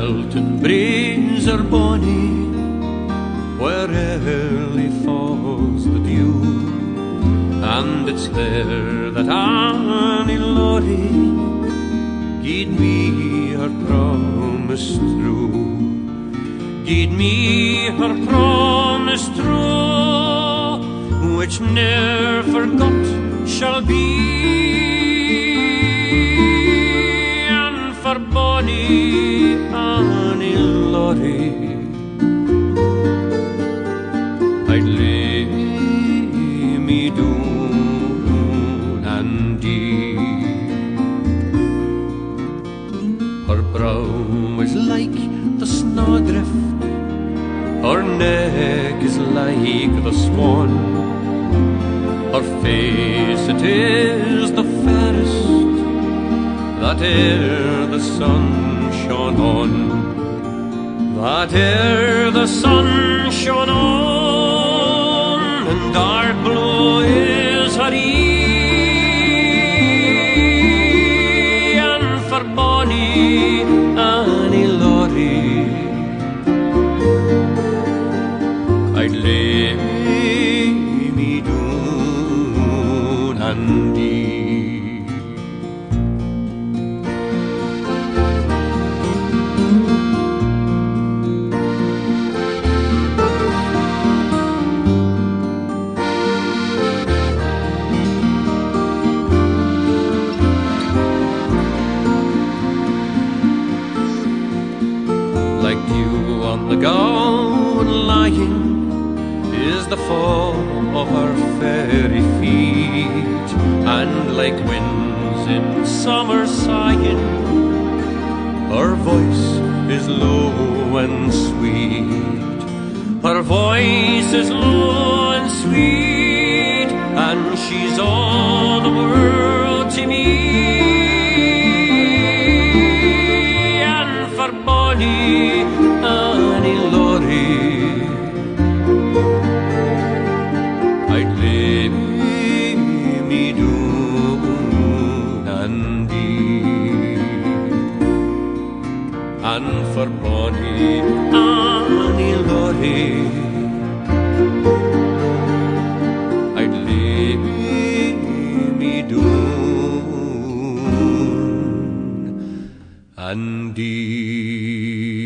Maxwelton Braes are bonny, where early falls the dew, and it's there that Annie Laurie gied me her promise true, gied me her promise true, which ne'er forgot shall be. And for bonny Annie Laurie I'd lay me down and die. Her brow is like the snawdrift, her neck is like the swan, her face it is the fairest that e'er the sun shone on, that e'er the sun shone on, and dark blue is her e'e. And for bonny Annie Laurie I'd lay me down and die. Like dew on the gowan lyin is the fall of her fairy feet, and like winds in summer sighing, her voice is low and sweet, her voice is low and sweet, and she's all the world to me. And for bonny Annie Laurie I'd lay me down and die. And for bonny Annie Laurie I'd lay me down and die.